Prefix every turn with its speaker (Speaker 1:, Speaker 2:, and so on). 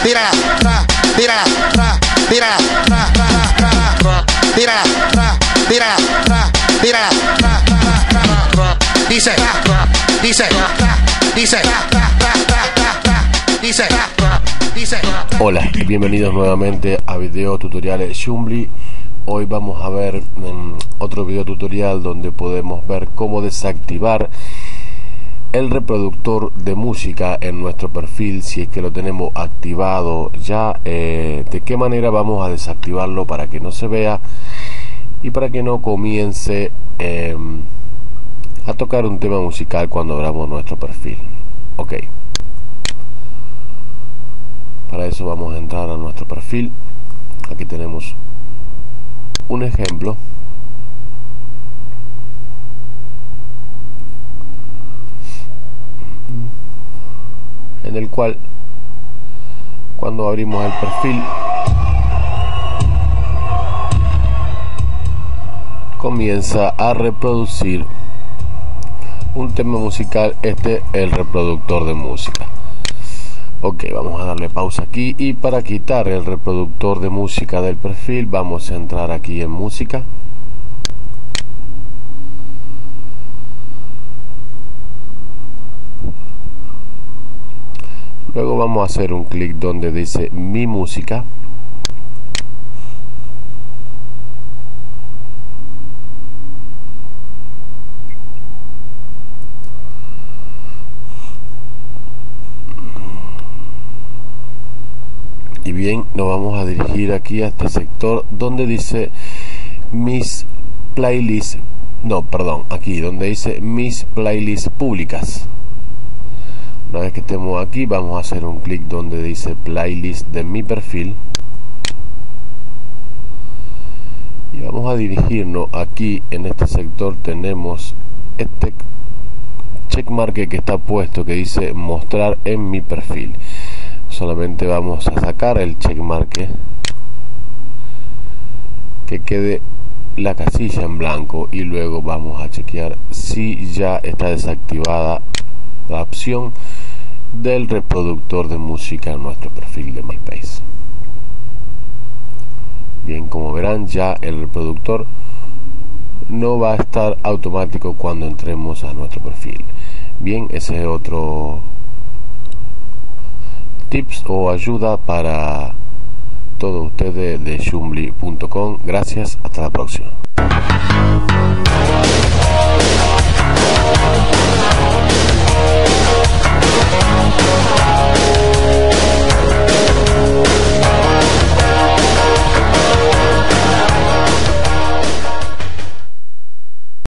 Speaker 1: tira, tra, tira, tra, tira, tra, tra, tra, tra, tira, tra, tira, tra, tira, tra, tra, tra, tra, dice, dice, dice, dice, dice.
Speaker 2: Hola y bienvenidos nuevamente a video tutoriales Shumbly. Hoy vamos a ver otro video tutorial donde podemos ver cómo desactivar el reproductor de música en nuestro perfil si es que lo tenemos activado ya. De qué manera vamos a desactivarlo para que no se vea y para que no comience a tocar un tema musical cuando abramos nuestro perfil. Ok, para eso vamos a entrar a nuestro perfil. Aquí tenemos un ejemplo en el cual cuando abrimos el perfil comienza a reproducir un tema musical. Este es el reproductor de música. Ok, vamos a darle pausa aquí y para quitar el reproductor de música del perfil vamos a entrar aquí en música. Luego vamos a hacer un clic donde dice mi música. Y bien, nos vamos a dirigir aquí a este sector donde dice mis playlists, no, perdón, aquí donde dice mis playlists públicas. Una vez que estemos aquí vamos a hacer un clic donde dice playlist de mi perfil y vamos a dirigirnos aquí. En este sector tenemos este checkmark que está puesto que dice mostrar en mi perfil. Solamente vamos a sacar el checkmark, que quede la casilla en blanco, y luego vamos a chequear si ya está desactivada la opción del reproductor de música en nuestro perfil de MySpace. Bien, como verán, ya el reproductor no va a estar automático cuando entremos a nuestro perfil. Bien, ese es otro tips o ayuda para todos ustedes de shumbly.com. Gracias, hasta la próxima.